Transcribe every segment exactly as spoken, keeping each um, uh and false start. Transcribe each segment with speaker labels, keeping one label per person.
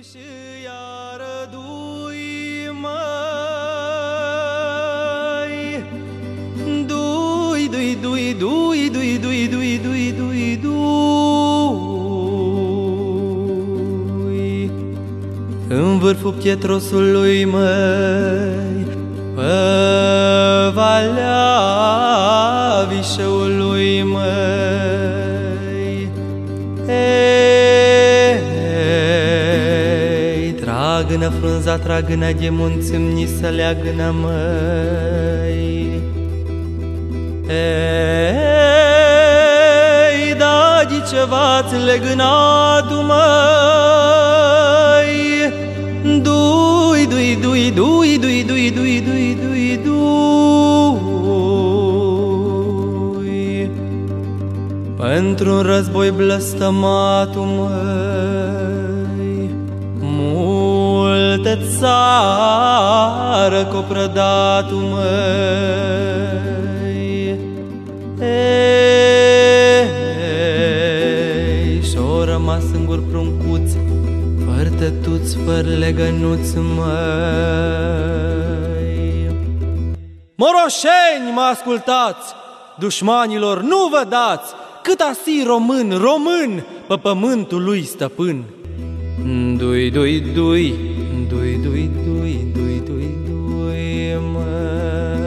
Speaker 1: Și iară dui, măi, dui, dui, dui, dui, dui, dui, dui, dui, dui, dui, în vârful Pietrosului, măi, pe Valea Vișeului, măi, ei, tragână frunza, tragână de munți, îmi să leagână, măi, ei, da, de ceva-ți legânatul, măi, dui, dui, dui, dui, dui, dui, dui, dui, dui, dui, pentru-un război blăstămatul, măi, multă țară c-o prădatul, măi, ei, și-o rămas singur pruncuț, fără tătuți, fără legănuți, măi. Moroșeni, mă ascultați, dușmanilor nu vă dați, cât asi român, român, pe pământul lui stăpân. Dui, dui, dui, dui, dui, dui, dui, dui, dui, măi.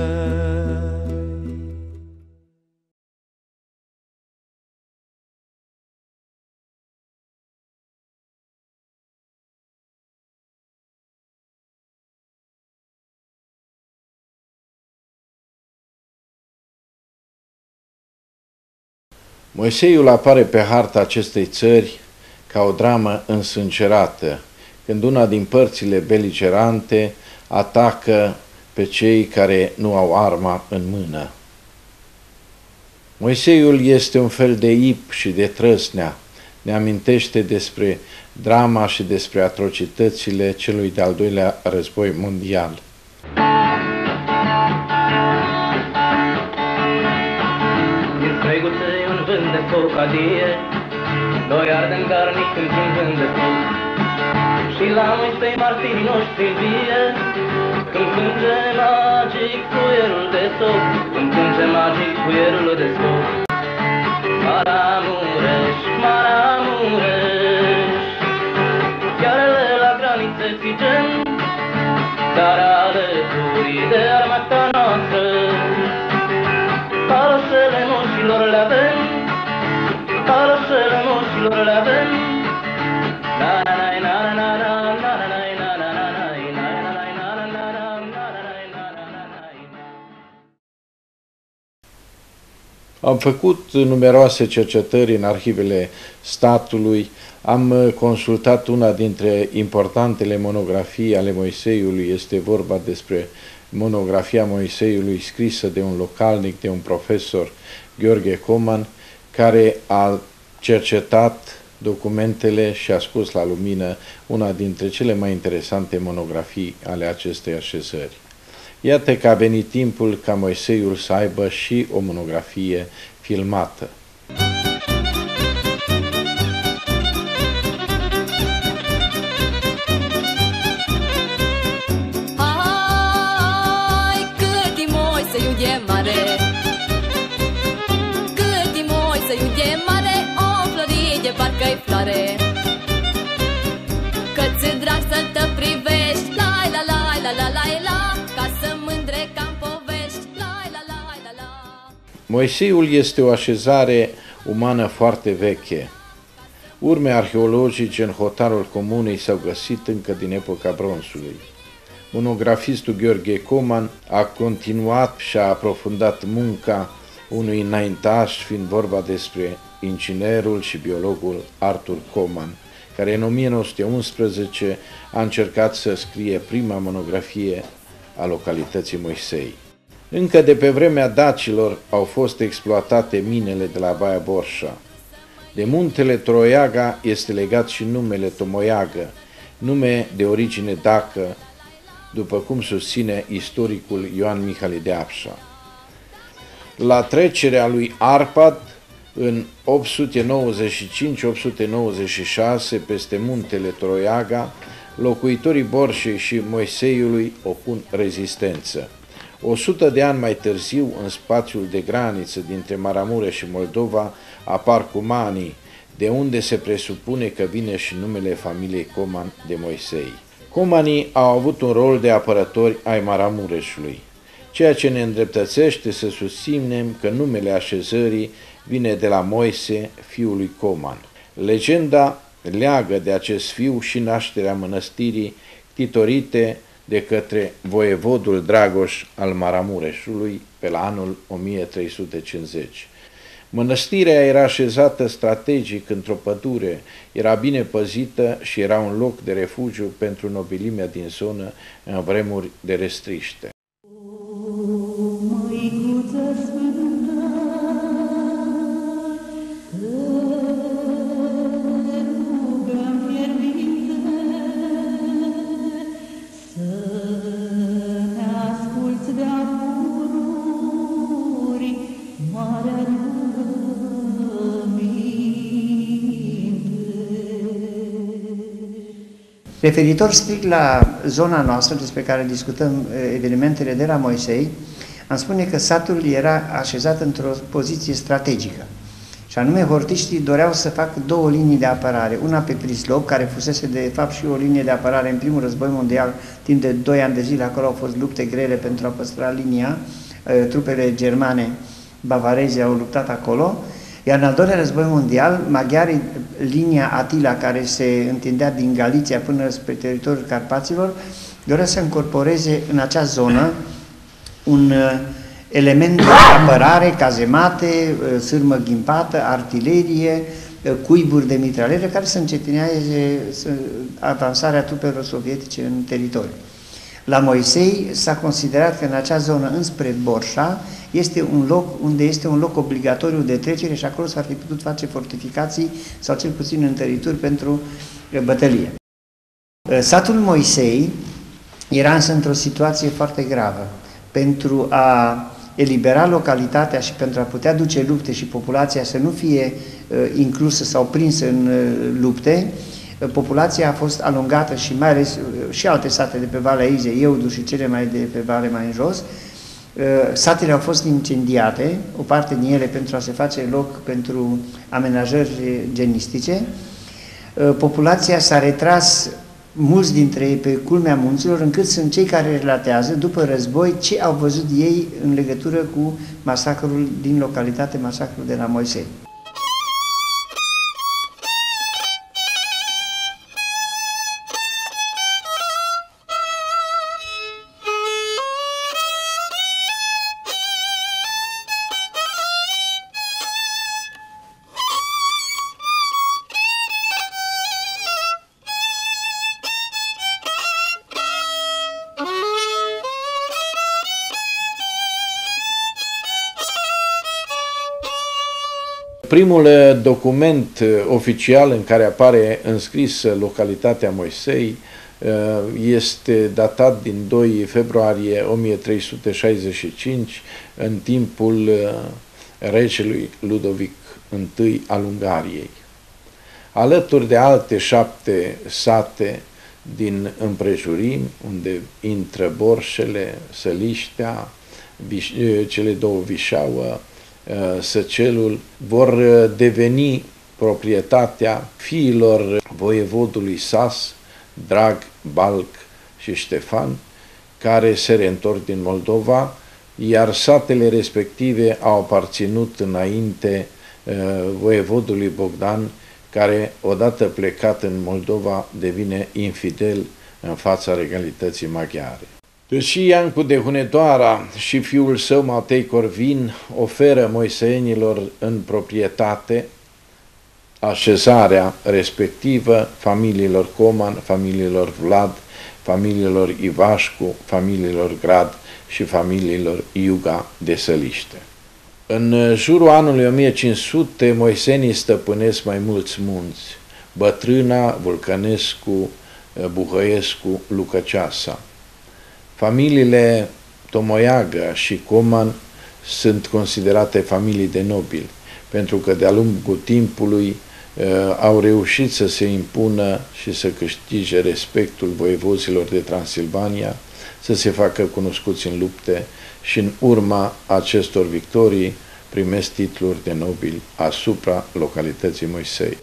Speaker 2: Moiseiul apare pe harta acestei țări ca o dramă însângerată, când una din părțile beligerante atacă pe cei care nu au arma în mână. Moiseiul este un fel de ip și de trăsnea, ne amintește despre drama și despre atrocitățile celui de-al doilea război mondial.
Speaker 3: De foc adie, doi ardem garnic într-un vânt de foc. Și la Moisei martirii noștri vie, când cânge magic cuierul de soc, când cânge magic cuierul de soc. Maramureș, Maramureș, chiarele la granițe țigem, dar alături de armata noastră, palosele moșilor le avem, palosele moșilor le avem.
Speaker 2: Am făcut numeroase cercetări în arhivele statului, am consultat una dintre importantele monografii ale Moiseiului, este vorba despre monografia Moiseiului scrisă de un localnic, de un profesor, Gheorghe Coman, care a cercetat documentele și a scos la lumină una dintre cele mai interesante monografii ale acestei așezări. Iată că a venit timpul ca Moiseiul să aibă și o monografie filmată.
Speaker 4: Hai, cât-i Moiseiul de mare, cât-i Moiseiul de mare, o flori de parcă-i floare. Că-ți drag să te privești, lai la lai la la la la, ca să mândre ca-n povești, lai la lai la la.
Speaker 2: Moiseiul este o așezare umană foarte veche. Urme arheologice în hotarul comunei s-au găsit încă din epoca bronzului. Monografistul Gheorghe Coman a continuat și a aprofundat munca unui înaintaș, fiind vorba despre inginerul și biologul Arthur Coman, care în o mie nouă sute unsprezece a încercat să scrie prima monografie a localității Moisei. Încă de pe vremea dacilor au fost exploatate minele de la Baia Borșa. De muntele Troiaga este legat și numele Tomoiagă, nume de origine dacă, după cum susține istoricul Ioan Mihali de Apșa. La trecerea lui Arpad, în opt sute nouăzeci și cinci opt sute nouăzeci și șase, peste muntele Troiaga, locuitorii Borșei și Moiseiului opun rezistență. O sută de ani mai târziu, în spațiul de graniță dintre Maramureș și Moldova, apar cumanii, de unde se presupune că vine și numele familiei Coman de Moisei. Comanii au avut un rol de apărători ai Maramureșului, ceea ce ne îndreptățește să susținem că numele așezării vine de la Moise, fiul lui Coman. Legenda leagă de acest fiu și nașterea mănăstirii titorite de către voievodul Dragoș al Maramureșului pe la anul o mie trei sute cincizeci. Mănăstirea era așezată strategic într-o pădure, era bine păzită și era un loc de refugiu pentru nobilimea din zonă în vremuri de restriște.
Speaker 5: Referitor strict la zona noastră despre care discutăm evenimentele de la Moisei, am spune că satul era așezat într-o poziție strategică. Și anume, hortiștii doreau să facă două linii de apărare. Una pe Prislop, care fusese de fapt și o linie de apărare în primul război mondial, timp de doi ani de zile acolo au fost lupte grele pentru a păstra linia. Trupele germane, bavareze au luptat acolo. Iar în al doilea război mondial, maghiarii, linia Atila, care se întindea din Galiția până spre teritoriul Carpaților, dorea să încorporeze în acea zonă un element de apărare, cazemate, sârmă ghimpată, artilerie, cuiburi de mitraliere, care să încetinează avansarea trupelor sovietice în teritoriu. La Moisei s-a considerat că în acea zonă, înspre Borșa, este un loc unde este un loc obligatoriu de trecere și acolo s-ar fi putut face fortificații sau cel puțin întărituri pentru bătălie. Satul Moisei era însă într-o situație foarte gravă. Pentru a elibera localitatea și pentru a putea duce lupte și populația să nu fie inclusă sau prinsă în lupte, populația a fost alungată și mai ales și alte sate de pe Valea Izei, Eudu și cele mai de pe vale mai în jos. Satele au fost incendiate, o parte din ele pentru a se face loc pentru amenajări genistice. Populația s-a retras, mulți dintre ei, pe culmea munților, încât sunt cei care relatează după război ce au văzut ei în legătură cu masacrul din localitate, masacrul de la Moisei.
Speaker 2: Primul document oficial în care apare înscrisă localitatea Moisei este datat din doi februarie o mie trei sute șaizeci și cinci, în timpul regelui Ludovic I al Ungariei. Alături de alte șapte sate din împrejurimi, unde intră Borșele, Săliștea, cele două Vișauă, Săcelul, vor deveni proprietatea fiilor voievodului Sas, Drag, Balc și Ștefan, care se reîntorc din Moldova, iar satele respective au aparținut înainte voievodului Bogdan, care, odată plecat în Moldova, devine infidel în fața regalității maghiare. Și Iancu de Hunedoara și fiul său Matei Corvin oferă moiseenilor în proprietate așezarea respectivă familiilor Coman, familiilor Vlad, familiilor Ivașcu, familiilor Grad și familiilor Iuga de Săliște. În jurul anului o mie cinci sute, moisenii stăpânesc mai mulți munți: Bătrâna, Vulcănescu, Buhăiescu, Lucăceasa. Familiile Tomoiagă și Coman sunt considerate familii de nobili, pentru că de-a lungul timpului au reușit să se impună și să câștige respectul voievozilor de Transilvania, să se facă cunoscuți în lupte și în urma acestor victorii primesc titluri de nobili asupra localității Moisei.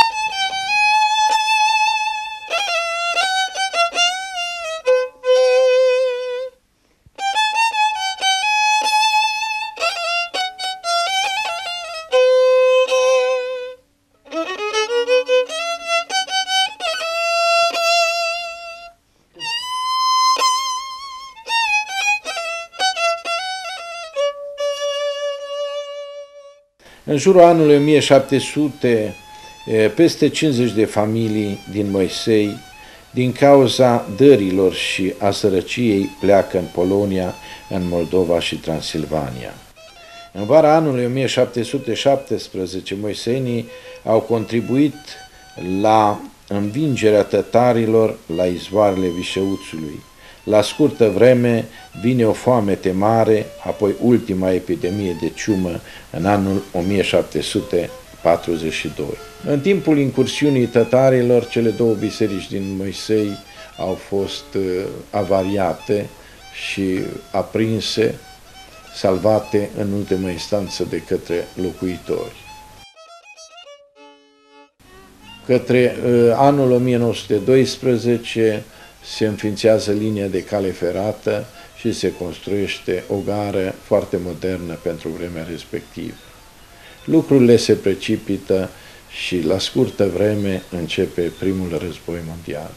Speaker 2: În jurul anului o mie șapte sute, peste cincizeci de familii din Moisei, din cauza dărilor și a sărăciei, pleacă în Polonia, în Moldova și Transilvania. În vara anului o mie șapte sute șaptesprezece, moiseenii au contribuit la învingerea tătarilor la izvoarele Vișeuțului. La scurtă vreme vine o foamete mare, apoi ultima epidemie de ciumă în anul o mie șapte sute patruzeci și doi. În timpul incursiunii tătarilor, cele două biserici din Moisei au fost avariate și aprinse, salvate în ultimă instanță de către locuitori. Către anul o mie nouă sute doisprezece se înființează linia de cale ferată și se construiește o gară foarte modernă pentru vremea respectivă. Lucrurile se precipită și la scurtă vreme începe primul război mondial.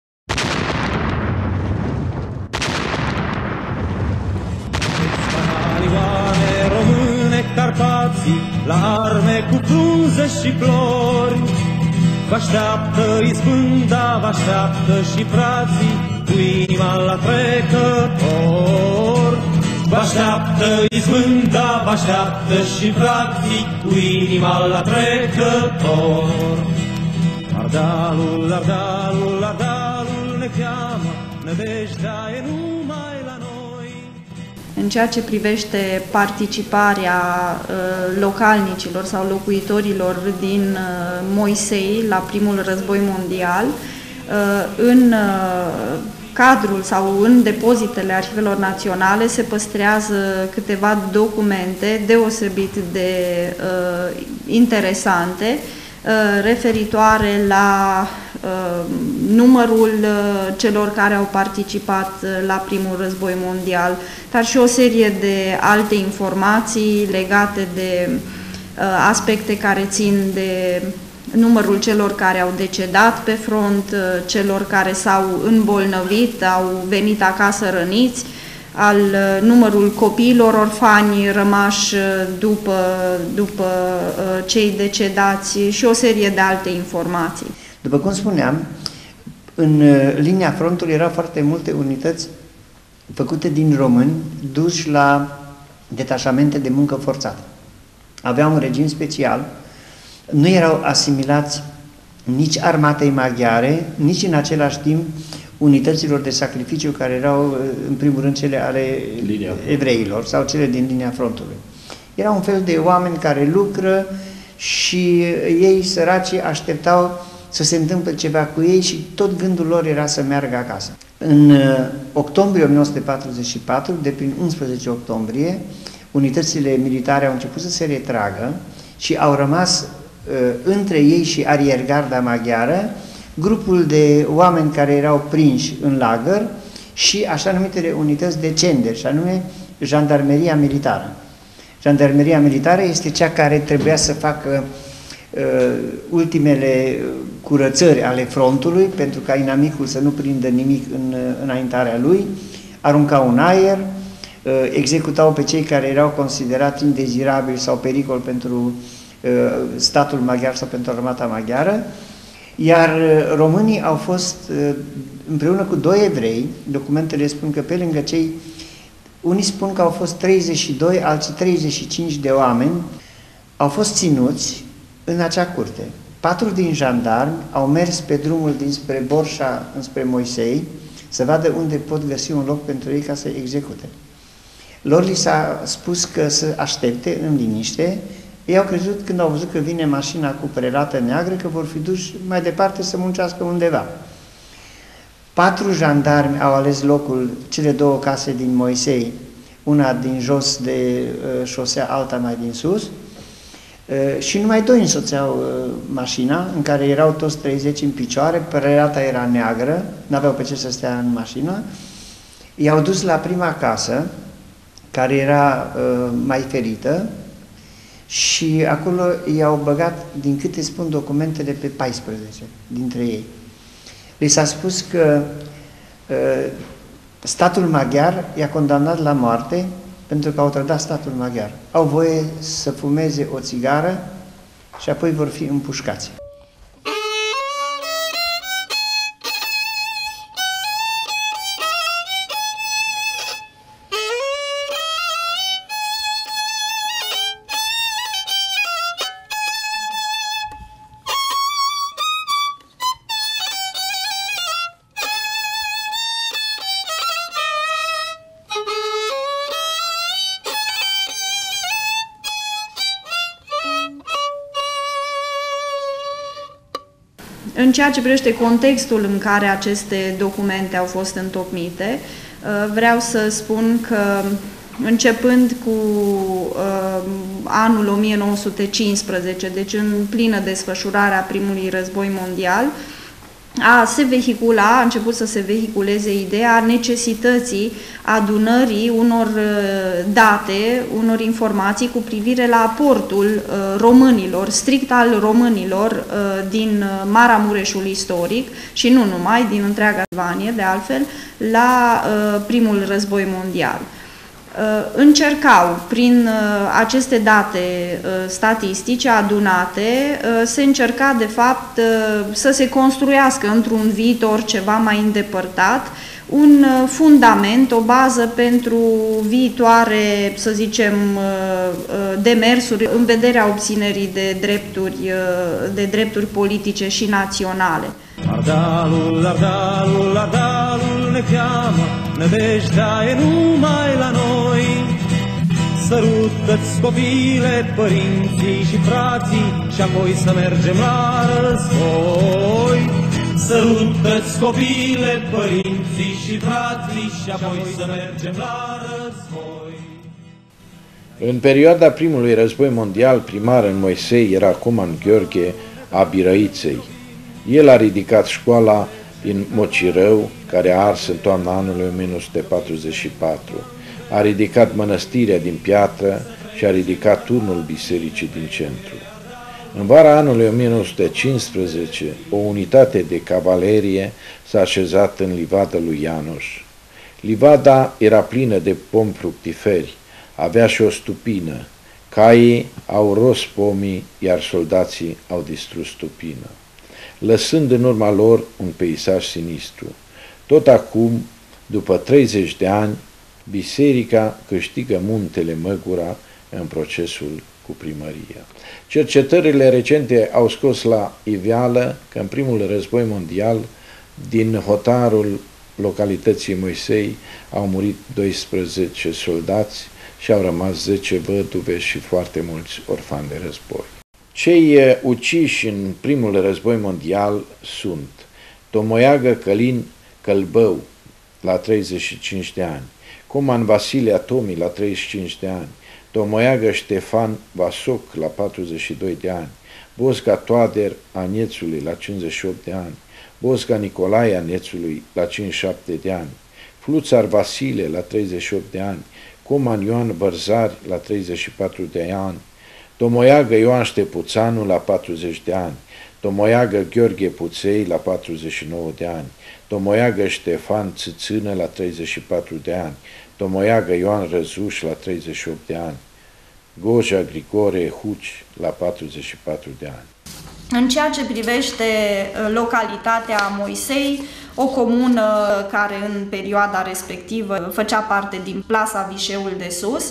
Speaker 1: Române, Carpații, la arme cu frunze și flori, vă așteaptă izbânda, vă așteaptă și frații, cu inima la trecător. Vă așteaptă izbânda, vă așteaptă și frații, cu inima la trecător. Ardealul, Ardealul, Ardealul ne cheamă, nădejdea e numai la noi.
Speaker 6: În ceea ce privește participarea uh, localnicilor sau locuitorilor din uh, Moisei la primul război mondial, uh, în uh, cadrul sau în depozitele arhivelor naționale se păstrează câteva documente deosebit de uh, interesante uh, referitoare la uh, numărul uh, celor care au participat uh, la primul război mondial, dar și o serie de alte informații legate de uh, aspecte care țin de numărul celor care au decedat pe front, uh, celor care s-au îmbolnăvit, au venit acasă răniți, al uh, numărul copiilor orfani rămași uh, după, după uh, cei decedați și o serie de alte informații.
Speaker 5: După cum spuneam, în uh, linia frontului erau foarte multe unități făcute din români, duși la detașamente de muncă forțată. Aveau un regim special, nu erau asimilați nici armatei maghiare, nici în același timp unităților de sacrificiu care erau în primul rând cele ale linia evreilor sau cele din linia frontului. Era un fel de oameni care lucră și ei săracii așteptau să se întâmple ceva cu ei și tot gândul lor era să meargă acasă. În octombrie o mie nouă sute patruzeci și patru, de prin unsprezece octombrie, unitățile militare au început să se retragă și au rămas între ei și ariergarda maghiară grupul de oameni care erau prinși în lagăr și așa numitele unități de cender, și anume jandarmeria militară. Jandarmeria militară este cea care trebuia să facă uh, ultimele curățări ale frontului pentru ca inamicul să nu prindă nimic în înaintarea lui, aruncau un aer, uh, executau pe cei care erau considerați indezirabili sau pericol pentru uh, statul maghiar sau pentru armata maghiară. Iar românii au fost, împreună cu doi evrei, documentele spun că pe lângă cei, unii spun că au fost treizeci și doi, alții treizeci și cinci de oameni, au fost ținuți în acea curte. Patru din jandarmi au mers pe drumul dinspre Borșa înspre Moisei să vadă unde pot găsi un loc pentru ei ca să execute. Lor li s-a spus că să aștepte în liniște Ei au crezut, când au văzut că vine mașina cu prelată neagră, că vor fi duși mai departe să muncească undeva. Patru jandarmi au ales locul, cele două case din Moisei, una din jos de uh, șosea, alta mai din sus, uh, și numai doi însoțeau uh, mașina, în care erau toți treizeci în picioare, prelata era neagră, n-aveau pe ce să stea în mașină. I-au dus la prima casă, care era uh, mai ferită, și acolo i-au băgat, din câte spun documentele, pe paisprezece dintre ei. Li s-a spus că uh, statul maghiar i-a condamnat la moarte pentru că au trădat statul maghiar. Au voie să fumeze o țigară și apoi vor fi împușcați.
Speaker 6: În ceea ce privește contextul în care aceste documente au fost întocmite, vreau să spun că începând cu anul o mie nouă sute cincisprezece, deci în plină desfășurare a primului război mondial, a se vehicula, a început să se vehiculeze ideea necesității adunării unor date, unor informații cu privire la aportul românilor, strict al românilor din Maramureșul istoric și nu numai, din întreaga Transilvanie, de altfel, la primul război mondial. Încercau, prin aceste date statistice adunate, se încerca de fapt să se construiască într-un viitor ceva mai îndepărtat un fundament, o bază pentru viitoare, să zicem, demersuri în vederea obținerii de drepturi, de drepturi politice și naționale.
Speaker 1: Ardalul, Ardalul, Ardalul ne cheamă, nădejdea e numai la noi. Sărută-ți copile, părinții și frații, și apoi să mergem la război. Sărută-ți copile, părinții și frații, și apoi să mergem la război.
Speaker 2: În perioada primului război mondial, primar în Moisei era Coman Gheorghe a Birăiței. El a ridicat școala din Mocirău, care a ars în toamna anului o mie nouă sute patruzeci și patru. A ridicat mănăstirea din piatră și a ridicat turnul bisericii din centru. În vara anului o mie nouă sute cincisprezece, o unitate de cavalerie s-a așezat în livada lui Ianuș. Livada era plină de pomi fructiferi, avea și o stupină. Caii au ros pomii, iar soldații au distrus stupină, lăsând în urma lor un peisaj sinistru. Tot acum, după treizeci de ani, biserica câștigă muntele Măgura în procesul cu primăria. Cercetările recente au scos la iveală că în primul război mondial, din hotarul localității Moisei, au murit doisprezece soldați și au rămas zece văduve și foarte mulți orfani de război. Cei uciși în primul război mondial sunt Tomoiagă Călin Călbău, la treizeci și cinci de ani, Coman Vasile Atomi, la treizeci și cinci de ani, Tomoiagă Ștefan Vasoc, la patruzeci și doi de ani, Bosca Toader Aniețului, la cincizeci și opt de ani, Bosca Nicolae Aniețului, la cincizeci și șapte de ani, Fluțar Vasile, la treizeci și opt de ani, Coman Ioan Bărzari, la treizeci și patru de ani, Tomoiagă Ioan Ștepuțanu, la patruzeci de ani, Tomoiagă Gheorghe Puței, la patruzeci și nouă de ani, Tomoiagă Ștefan Țâțână, la treizeci și patru de ani, Tomoiagă Ioan Răzuș, la treizeci și opt de ani, Goja Grigore Huci, la patruzeci și patru de ani.
Speaker 6: În ceea ce privește localitatea Moisei, o comună care în perioada respectivă făcea parte din plasa Vișeul de Sus,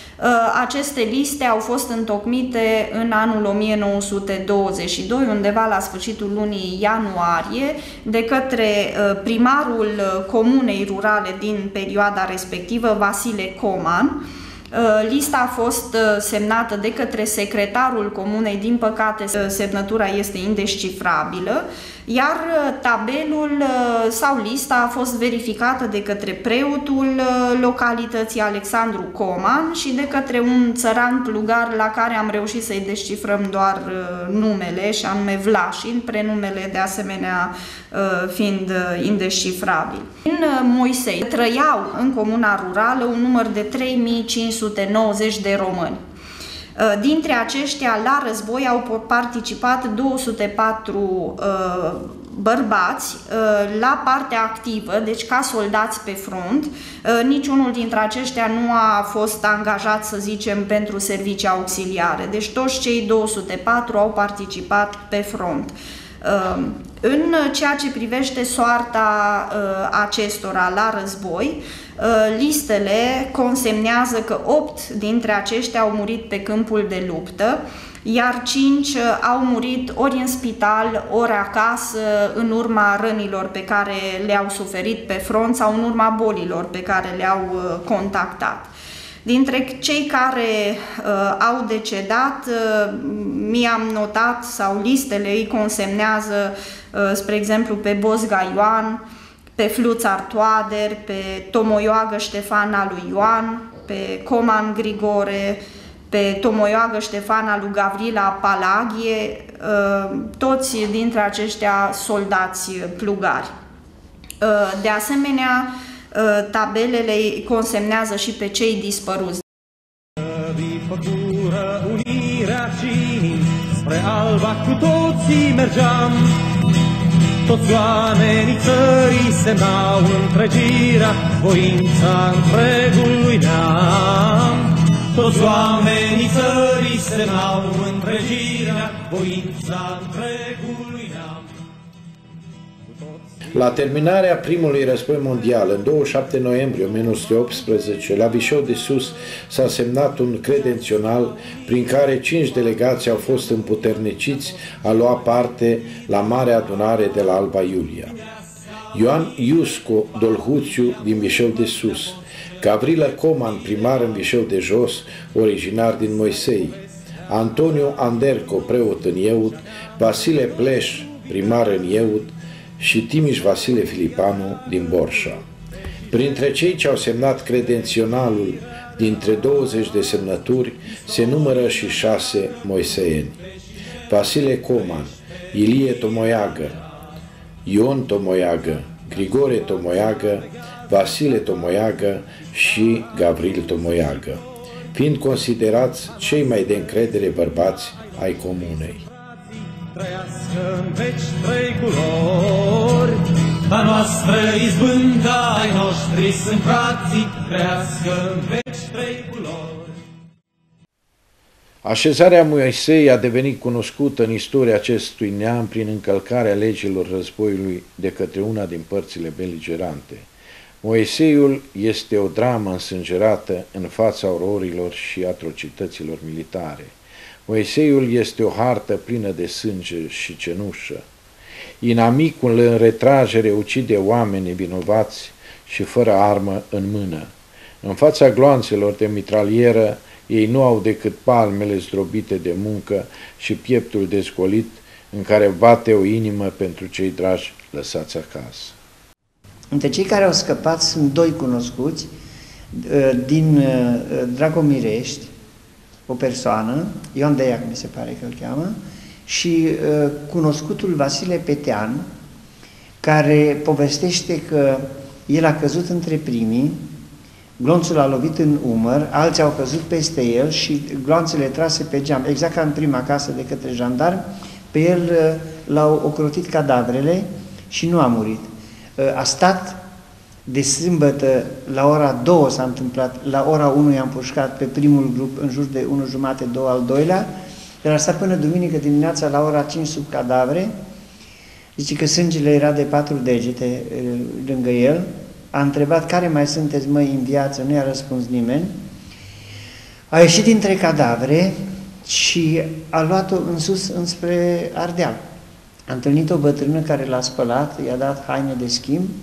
Speaker 6: aceste liste au fost întocmite în anul o mie nouă sute douăzeci și doi, undeva la sfârșitul lunii ianuarie, de către primarul comunei rurale din perioada respectivă, Vasile Coman, Lista a fost semnată de către secretarul comunei, din păcate semnătura este indescifrabilă, iar tabelul sau lista a fost verificată de către preotul localității Alexandru Coman și de către un țăran plugar la care am reușit să-i descifrăm doar numele, și anume Vlașin, prenumele de asemenea fiind indescifrabil. În Moisei trăiau în comuna rurală un număr de trei mii cinci sute nouăzeci de români. Dintre aceștia, la război au participat două sute patru uh, bărbați uh, la partea activă, deci ca soldați pe front. Uh, niciunul dintre aceștia nu a fost angajat, să zicem, pentru servicii auxiliare. Deci toți cei două sute patru au participat pe front. Uh, în ceea ce privește soarta uh, acestora la război, listele consemnează că opt dintre aceștia au murit pe câmpul de luptă, iar cinci au murit ori în spital, ori acasă, în urma rănilor pe care le-au suferit pe front sau în urma bolilor pe care le-au contactat. Dintre cei care uh, au decedat, uh, mi-am notat, sau listele îi consemnează, uh, spre exemplu, pe Bosga Ioan, pe Fluțar Toader, pe Tomoioagă Ștefana lui Ioan, pe Coman Grigore, pe Tomoioagă Ștefana lui Gavrila Palagie, toți dintre aceștia soldați plugari. De asemenea, tabelele consemnează și pe cei dispăruți. Unirea și spre Alba cu toții mergeam, toți oamenii țării semnau întregirea, voința întregului neam. Toți oamenii țării semnau întregirea, voința întregului neam.
Speaker 2: La terminarea primului război mondial, în douăzeci și șapte noiembrie o mie nouă sute optsprezece, la Vișeu de Sus s-a semnat un credențional prin care cinci delegații au fost împuterniciți a lua parte la Marea Adunare de la Alba Iulia. Ioan Iusco Dolhuțiu din Vișeu de Sus, Gavrila Coman, primar în Vișeu de Jos, originar din Moisei, Antonio Anderco, preot în Ieud, Vasile Pleș, primar în Ieud, și Timiș Vasile Filipanu din Borșa. Printre cei ce au semnat credenționalul, dintre douăzeci de semnături, se numără și șase moiseieni: Vasile Coman, Ilie Tomoiagă, Ion Tomoiagă, Grigore Tomoiagă, Vasile Tomoiagă și Gavril Tomoiagă, fiind considerați cei mai de încredere bărbați ai comunei.
Speaker 7: Trăiască în veci trei culori, a noastră izbânda, ai noștri sunt frații, trăiască în veci trei culori.
Speaker 2: Așezarea Moisei a devenit cunoscută în istoria acestui neam prin încălcarea legilor războiului de către una din părțile beligerante. Moiseiul este o dramă însângerată în fața ororilor și atrocităților militare. Moiseiul este o hartă plină de sânge și cenușă. Inamicul în retragere ucide oameni vinovați și fără armă în mână. În fața gloanțelor de mitralieră, ei nu au decât palmele zdrobite de muncă și pieptul dezgolit în care bate o inimă pentru cei dragi lăsați acasă.
Speaker 5: Între cei care au scăpat sunt doi cunoscuți din Dragomirești, o persoană, Ion Deiac mi se pare că îl cheamă, și uh, cunoscutul Vasile Petean, care povestește că el a căzut între primii, glonțul a lovit în umăr, alții au căzut peste el și gloanțele trase pe geam, exact ca în prima casă de către jandarmi, pe el uh, l-au ocrotit cadavrele și nu a murit. Uh, a stat de sâmbătă, la ora două s-a întâmplat, la ora unu i-am pușcat pe primul grup, în jur de unu jumate, două al doilea, dar a stat până duminică dimineața la ora cinci sub cadavre, zice că sângele era de patru degete lângă el, a întrebat care mai sunteți măi în viață, nu i-a răspuns nimeni, a ieșit dintre cadavre și a luat-o în sus înspre Ardeal. A întâlnit o bătrână care l-a spălat, i-a dat haine de schimb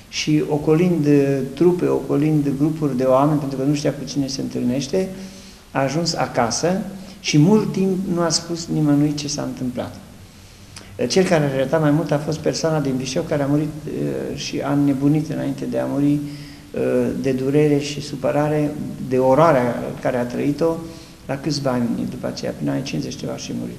Speaker 5: și ocolind trupe, ocolind grupuri de oameni, pentru că nu știa cu cine se întâlnește, a ajuns acasă și mult timp nu a spus nimănui ce s-a întâmplat. Cel care a regretat mai mult a fost persoana din Vișeu, care a murit și a înnebunit înainte de a muri de durere și supărare, de oroarea care a trăit-o la câțiva ani după aceea, prin anii cincizeci ceva și murit.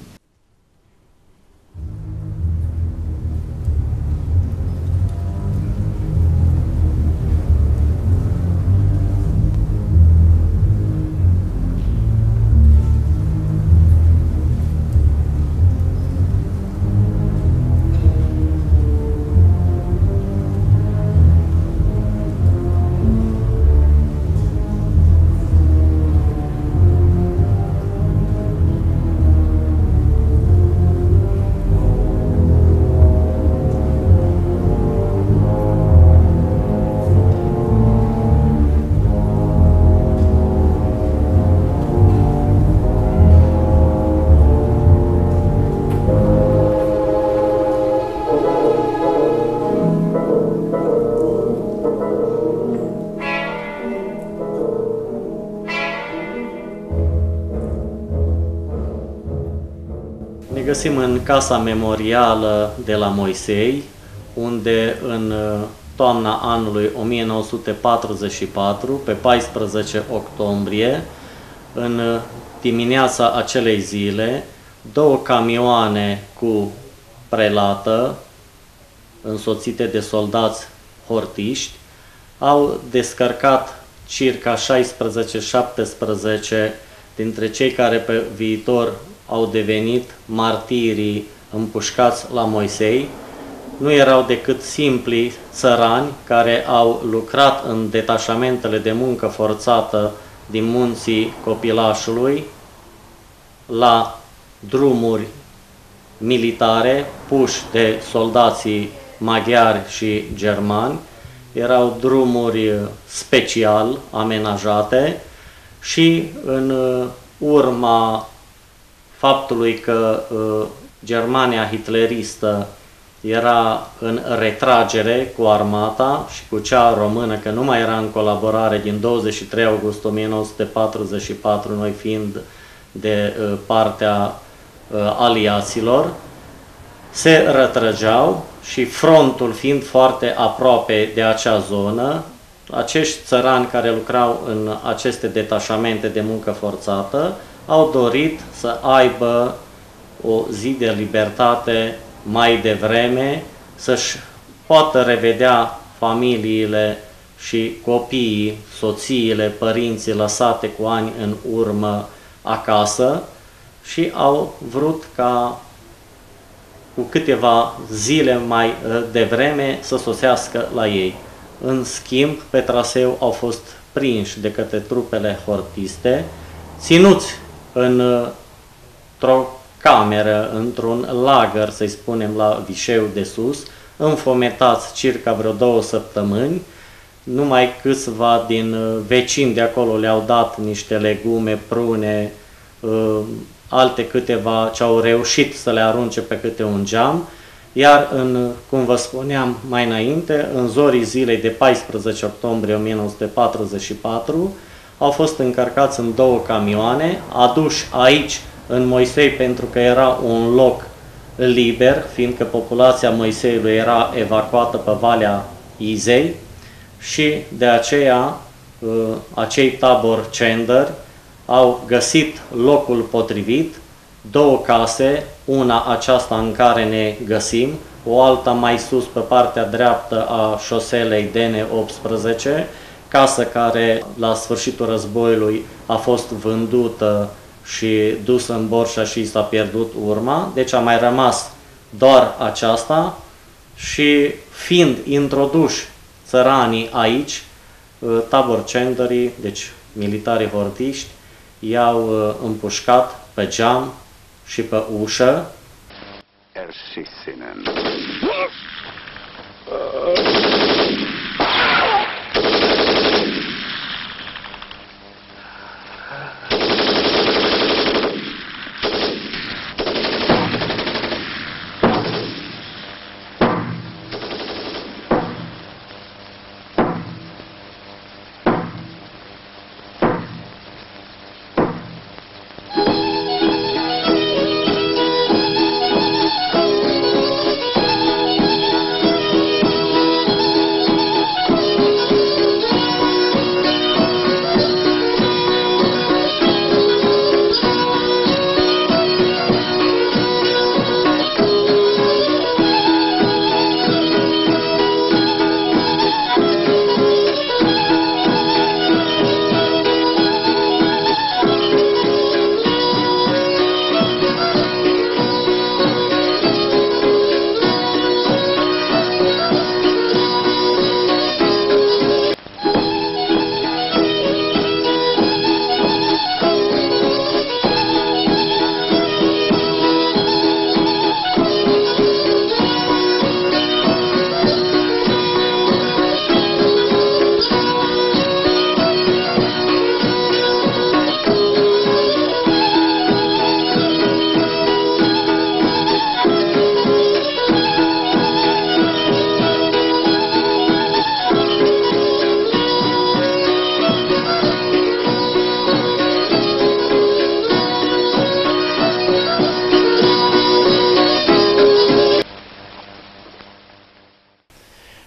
Speaker 8: Ne găsim în Casa Memorială de la Moisei, unde în toamna anului o mie nouă sute patruzeci și patru, pe paisprezece octombrie, în dimineața acelei zile, două camioane cu prelată, însoțite de soldați hortiști, au descărcat circa șaisprezece șaptesprezece dintre cei care pe viitor au devenit martirii împușcați la Moisei. Nu erau decât simpli țărani care au lucrat în detașamentele de muncă forțată din munții Copilașului, la drumuri militare puși de soldații maghiari și germani. Erau drumuri special amenajate și în urma faptului că uh, Germania hitleristă era în retragere cu armata și cu cea română, că nu mai era în colaborare din douăzeci și trei august o mie nouă sute patruzeci și patru, noi fiind de uh, partea uh, aliaților, se retrăgeau și frontul fiind foarte aproape de acea zonă, acești țărani care lucrau în aceste detașamente de muncă forțată au dorit să aibă o zi de libertate mai devreme, să-și poată revedea familiile și copiii, soțiile, părinții lăsate cu ani în urmă acasă și au vrut ca cu câteva zile mai devreme să sosească la ei. În schimb, pe traseu au fost prinși de către trupele hortiste, ținuți într-o cameră, într-un lagăr, să-i spunem, la Vișeu de Sus, înfometați circa vreo două săptămâni. Numai câțiva din vecini de acolo le-au dat niște legume, prune, alte câteva ce au reușit să le arunce pe câte un geam, iar în, cum vă spuneam mai înainte, în zorii zilei de paisprezece octombrie o mie nouă sute patruzeci și patru, au fost încărcați în două camioane, aduși aici în Moisei pentru că era un loc liber, fiindcă populația Moiseiului era evacuată pe Valea Izei și de aceea acei tabor cendări au găsit locul potrivit, două case, una aceasta în care ne găsim, o alta mai sus pe partea dreaptă a șoselei D N optsprezece, casă care la sfârșitul războiului a fost vândută și dusă în Borșa și s-a pierdut urma, deci a mai rămas doar aceasta și fiind introduși țăranii aici, tabor cendării, deci militarii hortiști, i-au împușcat pe geam și pe ușă.
Speaker 9: Ersissinen.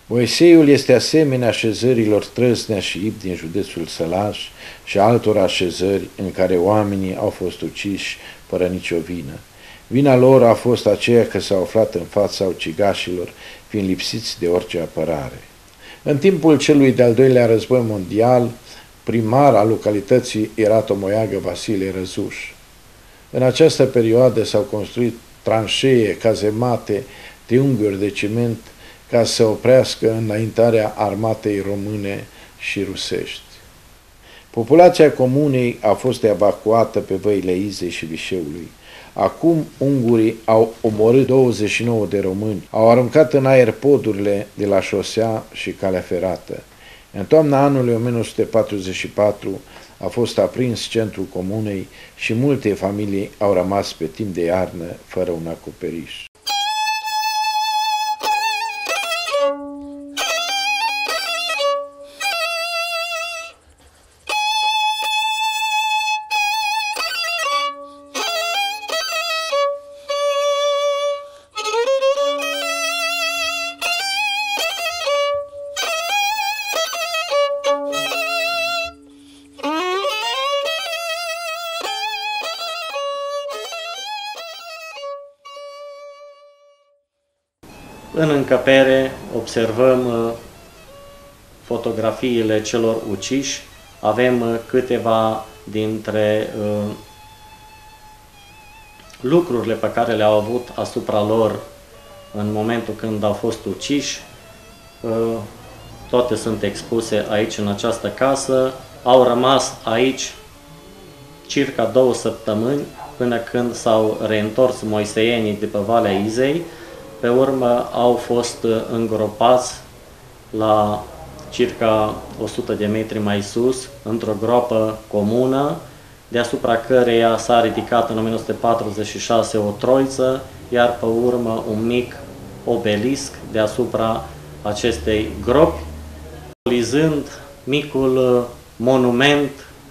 Speaker 2: Moiseiul este asemenea așezărilor Trăsnea și Ib din județul Sălaș și altor așezări în care oamenii au fost uciși fără nicio vină. Vina lor a fost aceea că s-au aflat în fața ucigașilor, fiind lipsiți de orice apărare. În timpul celui de-al doilea război mondial, primar al localității era Tomoiagă Vasile Răzuș. În această perioadă s-au construit tranșee, cazemate, triunghiuri de ciment ca să oprească înaintarea armatei române și rusești. Populația comunei a fost evacuată pe văile Izei și Vișeului. Acum ungurii au omorât douăzeci și nouă de români, au aruncat în aer podurile de la șosea și calea ferată. În toamna anului o mie nouă sute patruzeci și patru a fost aprins centrul comunei și multe familii au rămas pe timp de iarnă fără un acoperiș.
Speaker 8: În încăpere observăm uh, fotografiile celor uciși, avem uh, câteva dintre uh, lucrurile pe care le-au avut asupra lor în momentul când au fost uciși. Uh, toate sunt expuse aici în această casă. Au rămas aici circa două săptămâni până când s-au reîntors moiseienii de pe Valea Izei. Pe urmă au fost îngropați la circa o sută de metri mai sus, într-o groapă comună, deasupra căreia s-a ridicat în o mie nouă sute patruzeci și șase o troiță, iar pe urmă un mic obelisc deasupra acestei gropi, simbolizând micul monument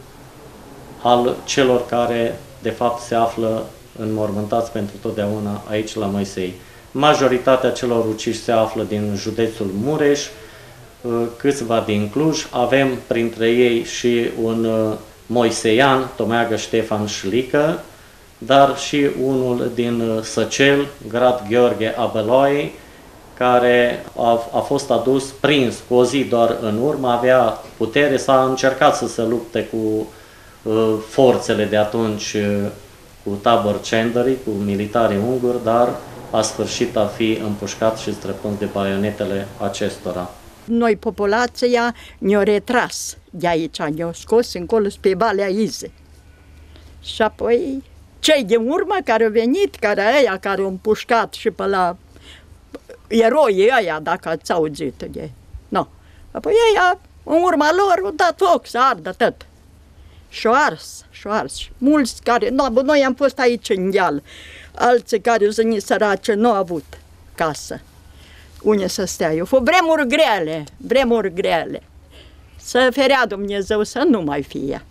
Speaker 8: al celor care de fapt se află înmormântați pentru totdeauna aici la Moisei. Majoritatea celor uciși se află din județul Mureș, câțiva din Cluj. Avem printre ei și un moiseian, Tomeagă Ștefan Șlică, dar și unul din Săcel, Grad Gheorghe Abeloi, care a, a fost adus prins cu o zi doar în urmă, avea putere, s-a încercat să se lupte cu uh, forțele de atunci, uh, cu taborcenderii, cu militarii unguri, dar a sfârșit a fi împușcat și străpuns de baionetele acestora.
Speaker 9: Noi, populația, ne-a retras de aici, ne-a scos încolo pe Valea Izei. Și apoi cei din urmă care au venit, care aia care au împușcat și pe la eroii ăia, dacă ați auzit de... No. Apoi ăia, în urma lor, au dat foc să ardă tot. Și-o ars, și-o ars. Mulți care... No, noi am fost aici în deal. Alții care sunt sărace nu au avut casă unde să stea. Eu fost vremuri grele, vremuri grele. Să ferea Dumnezeu să nu mai fie.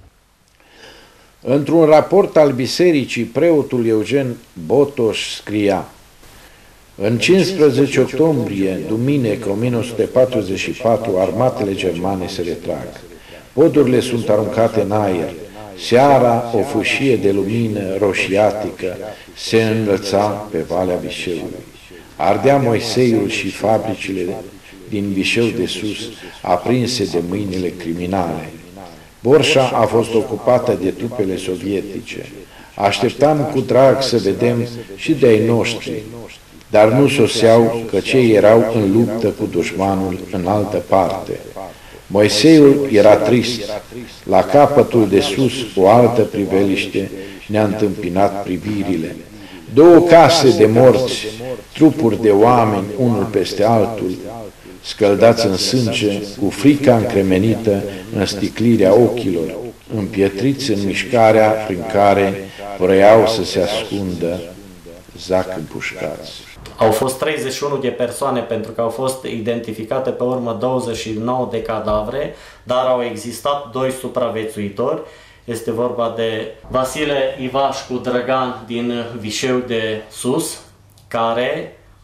Speaker 2: Într-un raport al bisericii, preotul Eugen Botoș scria: în cincisprezece octombrie, duminică o mie nouă sute patruzeci și patru, armatele germane se retrag. Podurile sunt aruncate în aer. Seara, o fâșie de lumină roșiatică se înălța pe Valea Vișeului. Ardea Moiseiul și fabricile din Vișeu de Sus, aprinse de mâinile criminale. Borșa a fost ocupată de trupele sovietice. Așteptam cu drag să vedem și de-ai noștri, dar nu soseau, că cei erau în luptă cu dușmanul în altă parte. Moiseiul era trist. La capătul de sus, o altă priveliște ne-a întâmpinat privirile. Două case de morți, trupuri de oameni, unul peste altul, scăldați în sânge, cu frica încremenită în sticlirea ochilor, împietriți în mișcarea prin care vroiau să se ascundă, zac împușcați.
Speaker 8: Au fost treizeci și unu de persoane pentru că au fost identificate pe urmă douăzeci și nouă de cadavre, dar au existat doi supraviețuitori. Este vorba de Vasile Ivașcu Drăgan din Vișeu de Sus, care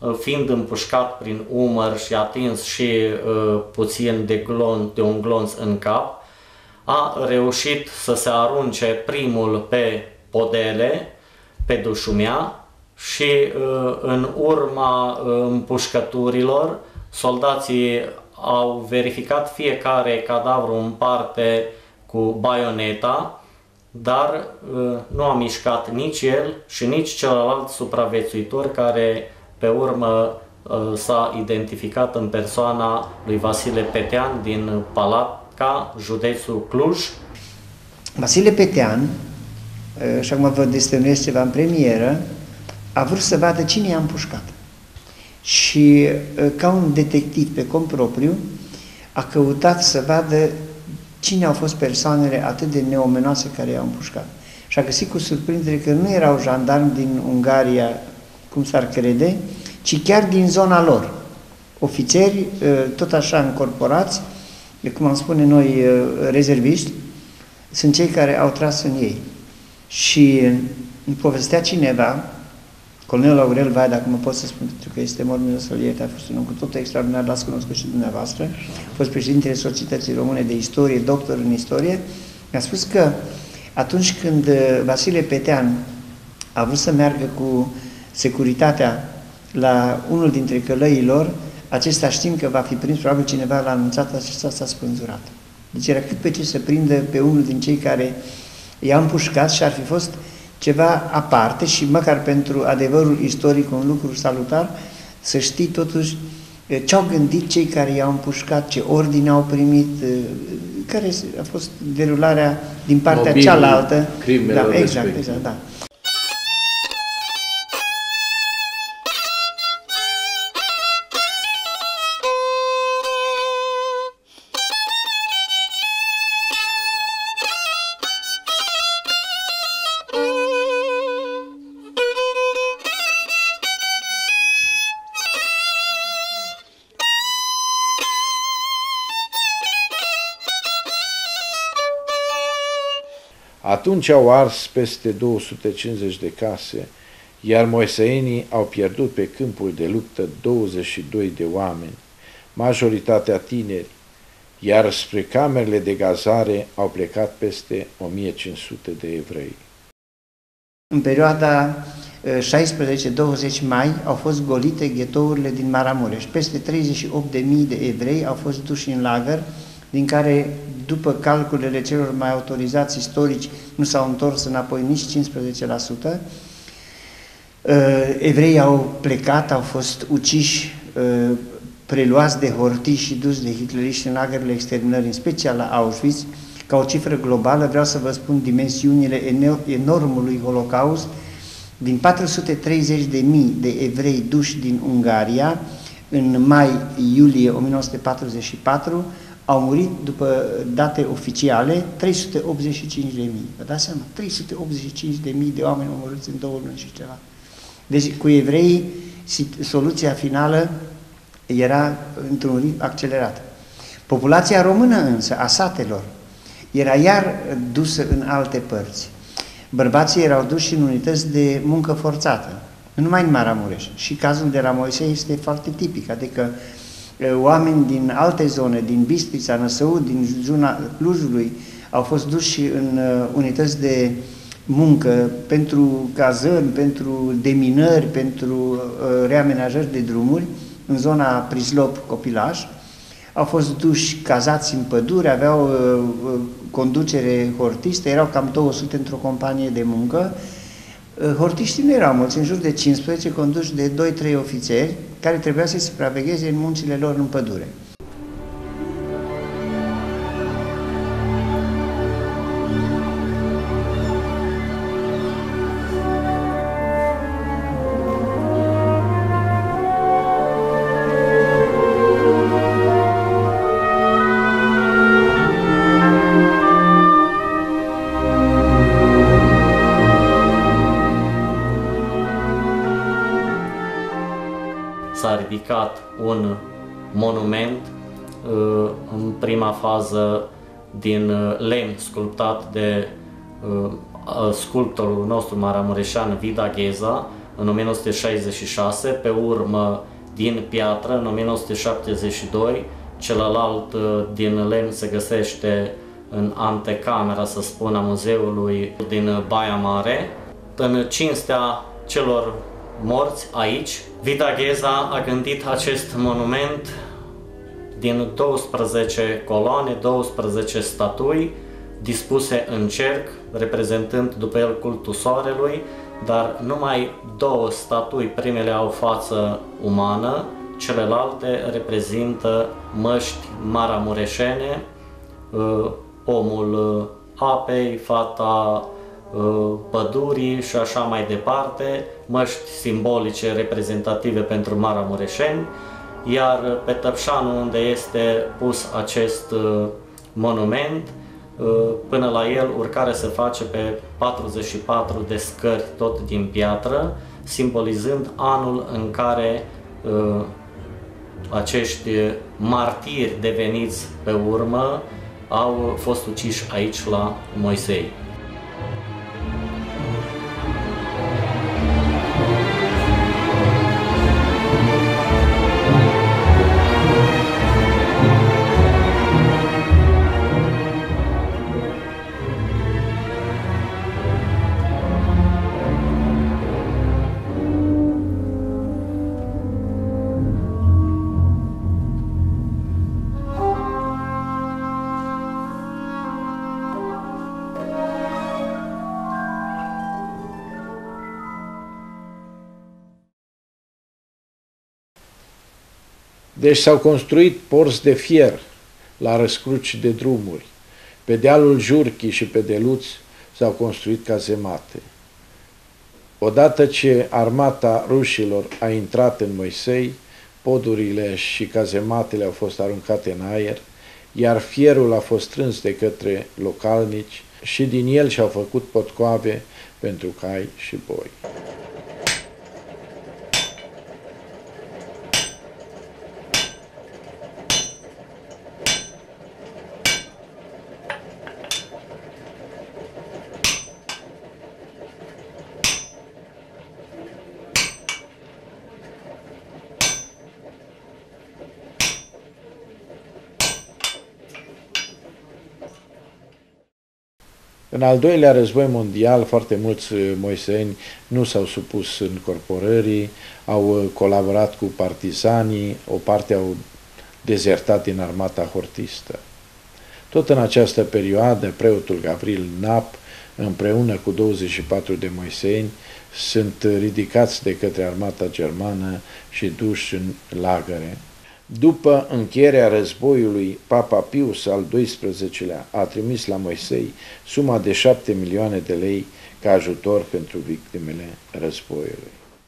Speaker 8: fiind împușcat prin umăr și atins și uh, puțin de, glon, de un glonț în cap, a reușit să se arunce primul pe podele, pe dușumea, și uh, în urma uh, împușcăturilor, soldații au verificat fiecare cadavru în parte cu baioneta, dar uh, nu a mișcat nici el și nici celălalt supraviețuitor, care pe urmă uh, s-a identificat în persoana lui Vasile Petean din Palatca, județul Cluj.
Speaker 5: Vasile Petean, și acum vă destăinuiesc ceva în premieră, a vrut să vadă cine i-a împușcat. Și ca un detectiv pe cont propriu a căutat să vadă cine au fost persoanele atât de neomenoase care i-au împușcat. Și a găsit cu surprindere că nu erau jandarmi din Ungaria, cum s-ar crede, ci chiar din zona lor. Ofițeri, tot așa încorporați, cum am spune noi, rezerviști, sunt cei care au tras în ei. Și îmi povestea cineva, colonelul Aurel Vai, dacă mă pot să spun, pentru că este mormântul să-l ierte, a fost un om cu totul extraordinar, l-ați cunoscut și dumneavoastră, a fost președintele Societății Române de Istorie, doctor în istorie, mi-a spus că atunci când Vasile Petean a vrut să meargă cu securitatea la unul dintre călăii lor, acesta, știind că va fi prins, probabil cineva l-a anunțat, acesta s-a spânzurat. Deci era cât pe ce să prindă pe unul din cei care i-a împușcat și ar fi fost ceva aparte și măcar pentru adevărul istoric un lucru salutar, să știi totuși ce au gândit cei care i-au împușcat, ce ordine au primit, care a fost derularea din partea mobilul cealaltă. Da, exact, exact, da.
Speaker 2: Atunci au ars peste două sute cincizeci de case, iar moiseenii au pierdut pe câmpul de luptă douăzeci și doi de oameni, majoritatea tineri, iar spre camerele de gazare au plecat peste o mie cinci sute de evrei.
Speaker 5: În perioada șaisprezece douăzeci mai au fost golite ghetourile din Maramureș. Peste treizeci și opt de mii de evrei au fost duși în lagăr, din care, după calculele celor mai autorizați istorici, nu s-au întors înapoi nici cincisprezece la sută. Evreii au plecat, au fost uciși, preluați de hortiși și duși de hitleriști în lagările exterminării, în special la Auschwitz. Ca o cifră globală, vreau să vă spun dimensiunile enormului Holocaust. Din patru sute treizeci de mii de evrei duși din Ungaria, în mai-iulie o mie nouă sute patruzeci și patru, au murit, după date oficiale, trei sute optzeci și cinci de mii. Vă dați seama? trei sute optzeci și cinci de mii de oameni au murit în două luni și ceva. Deci, cu evreii, soluția finală era într-un ritm accelerat. Populația română însă, a satelor, era iar dusă în alte părți. Bărbații erau duși în unități de muncă forțată, nu numai în Maramureș. Și cazul de la Moisei este foarte tipic, adică oameni din alte zone, din Bistrița, Năsăud, din zona Clujului, au fost duși în unități de muncă pentru cazări, pentru deminări, pentru reamenajări de drumuri, în zona Prislop, Copilaș. Au fost duși cazați în pădure, aveau conducere hortistă, erau cam două sute într-o companie de muncă. Hortiștii nu erau mulți, în jur de cincisprezece, conduși de doi trei ofițeri, care trebuia să-i supravegheze în muncile lor în pădure.
Speaker 8: S-a ridicat un monument în prima fază din lemn sculptat de sculptorul nostru maramureșan Vida Gheza, în o mie nouă sute șaizeci și șase, pe urmă din piatră în o mie nouă sute șaptezeci și doi, celălalt din lemn se găsește în antecamera, să spun, a muzeului din Baia Mare. În cinstea celor morți aici, Vida Gheza a gândit acest monument din douăsprezece coloane, douăsprezece statui dispuse în cerc, reprezentând după el cultul soarelui, dar numai două statui, primele au față umană, celelalte reprezintă măști maramureșene, omul apei, fata pădurii și așa mai departe, măști simbolice reprezentative pentru maramureșeni, iar pe Tăpșanul, unde este pus acest monument, până la el urcarea se face pe patruzeci și patru de scări, tot din piatră, simbolizând anul în care acești martiri deveniți pe urmă au fost uciși aici la Moisei.
Speaker 2: Deci s-au construit porți de fier la răscruci de drumuri. Pe dealul Jurchii și pe Deluț s-au construit cazemate. Odată ce armata rușilor a intrat în Moisei, podurile și cazematele au fost aruncate în aer, iar fierul a fost strâns de către localnici și din el și-au făcut potcoave pentru cai și boi. În al doilea război mondial, foarte mulți moiseeni nu s-au supus încorporării, au colaborat cu partizanii, o parte au dezertat din armata hortistă. Tot în această perioadă, preotul Gavril Nap, împreună cu douăzeci și patru de moiseeni, sunt ridicați de către armata germană și duși în lagăre. După încheierea războiului, Papa Pius al doisprezecelea a trimis la Moisei suma de șapte milioane de lei ca ajutor pentru victimele războiului.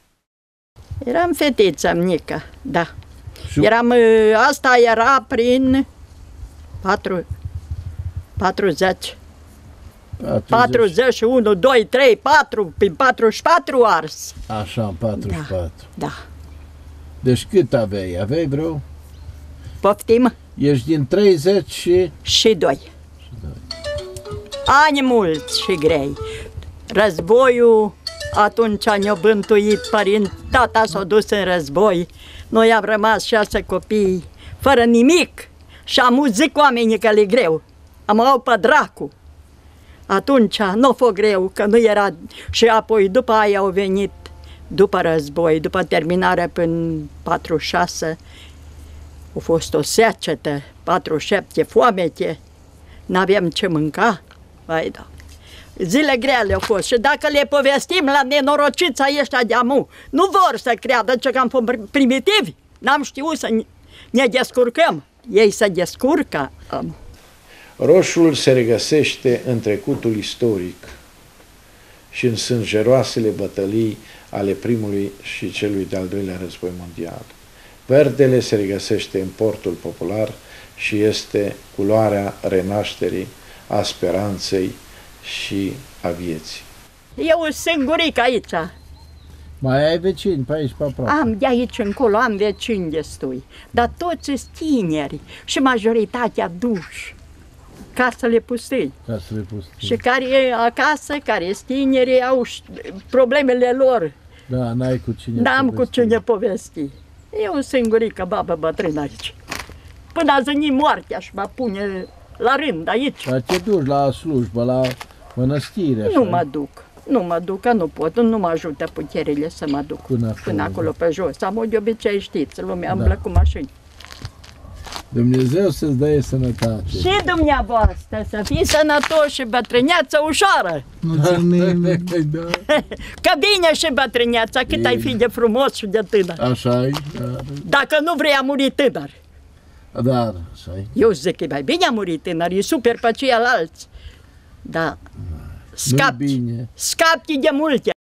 Speaker 9: Eram fetiță mică, da. Eram, asta era prin patru, patruzeci. patruzeci și unu, doi, trei, patru, prin patruzeci și patru ars.
Speaker 10: Așa, în patruzeci și patru.
Speaker 9: Da, da.
Speaker 10: Deci cât aveai? Aveai vreo?
Speaker 9: Poftim?
Speaker 10: Ești din treizeci și...
Speaker 9: Și doi.
Speaker 10: Și doi.
Speaker 9: Ani mulți și grei. Războiul, atunci ne-a bântuit părinți, tata s-a dus în război. Noi am rămas șase copii, fără nimic. Și am zic oamenii că le greu. Am au pe dracu. Atunci nu a fost greu, că nu era... Și apoi după aia au venit, după război, după terminarea până patruzeci și șase, a fost o secetă, patruzeci și șapte, foamete, n-aveam ce mânca. Vai, da. Zile grele au fost și dacă le povestim la nenorocița ăștia de amu, nu vor să creadă că am fost primitivi, n-am știut să ne descurcăm. Ei se descurcă.
Speaker 2: Roșul se regăsește în trecutul istoric și în sângeroasele bătălii ale primului și celui de-al doilea război mondial. Verdele se regăsește în portul popular și este culoarea renașterii, a speranței și a vieții.
Speaker 9: Eu sunt singuric aici.
Speaker 10: Mai ai vecini pe aici, pe aproape?
Speaker 9: Am de aici încolo, am vecini destui, dar toți sunt tineri și majoritatea duși. Casele pustii.
Speaker 10: Casele pustii.
Speaker 9: Și care e acasă, care sunt tineri, au problemele lor.
Speaker 10: Da, n-ai cu cine
Speaker 9: N-am cu
Speaker 10: povesti.
Speaker 9: cine povesti. Eu singurică babă bătrână aici. Până a zăni moartea și mă pune la rând aici.
Speaker 10: Dar te duci la slujbă, la mănăstire, așa?
Speaker 9: Nu mă duc. Nu mă duc, că nu pot. Nu mă ajută puterile să mă duc
Speaker 10: Până acolo,
Speaker 9: până acolo pe jos. Am de obicei, știți, lumea
Speaker 10: Da.
Speaker 9: umblă cu mașini.
Speaker 10: Dumnezeu să-ți dăie sănătate.
Speaker 9: Și dumneavoastră să fii sănătoși și bătrâneață ușoară.
Speaker 10: Mulțumim. Da.
Speaker 9: Că bine și bătrâneața, cât ai fi de frumos și de tânăr.
Speaker 10: Așa-i, da.
Speaker 9: Dacă nu vrei a muri tânăr.
Speaker 10: Da, așa-i.
Speaker 9: Eu zic că e mai bine a muri tânăr, e super pe ceilalți. Da. Scapi,
Speaker 10: bine.
Speaker 9: scapi de multe.